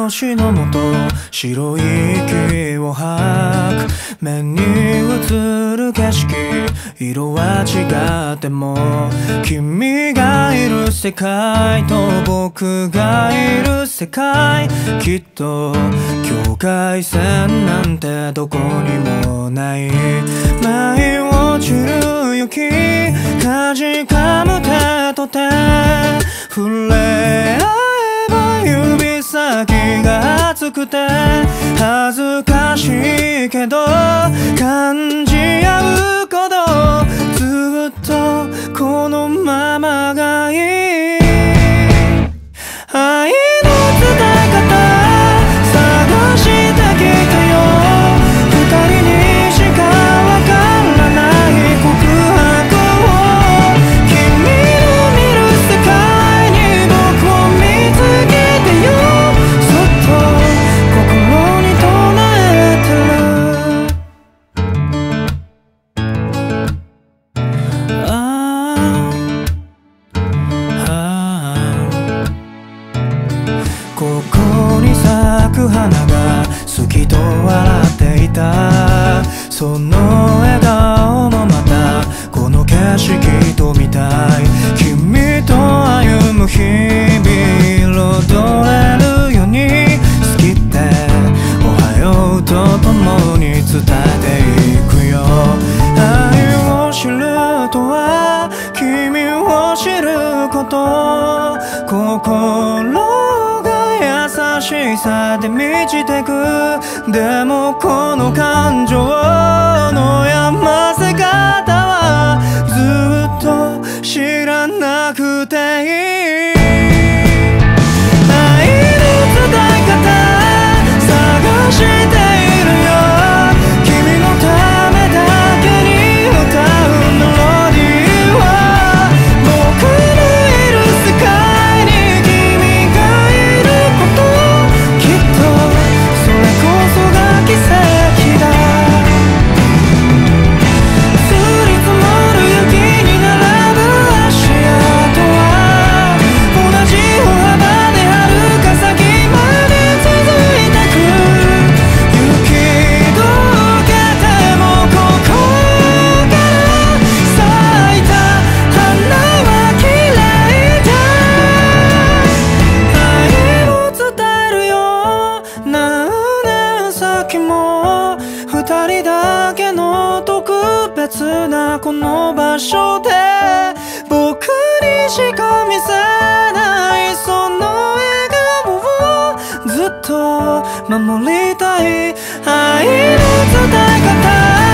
星のもと白い息を吐く。目に映る景色色は違っても君がいる世界と僕がいる世界、きっと境界線なんてどこにもない。舞い落ちる雪かじかむ手と手触れ合えば指先が熱くて恥ずかしいけど感じ合うことずっとこのままがいい。愛の伝え方探してきたよ。二人にしかわからない告白を君の見る世界に僕を見つけてよ。そっと心に唱えてる。ここに咲く花が好きと笑っていた。その笑顔もまたこの景色と見たい。君と歩む日々彩れるように好きっておはようとともに伝えていくよ。愛を知るとは君を知ること、心優しさで満ちてく。でもこの感情の山せ方はずっと知らなくていい。愛の伝え方探しているよ。君のためだけに歌うメロディーは僕のいる世界に君がいること、きっとそれこそが奇跡だ。降り積もる雪に並ぶ足跡は同じ歩幅で遥か先まで続いてく。雪解けてもここから咲いた花は綺麗だ。愛を伝えるよ。何年先も二人だけの特別なこの場所で僕にしか見せないその笑顔をずっと守りたい。愛の伝え方